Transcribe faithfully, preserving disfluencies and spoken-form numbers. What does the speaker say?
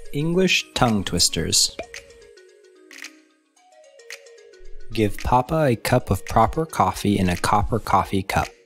English tongue twisters. Give Papa a cup of proper coffee in a copper coffee cup.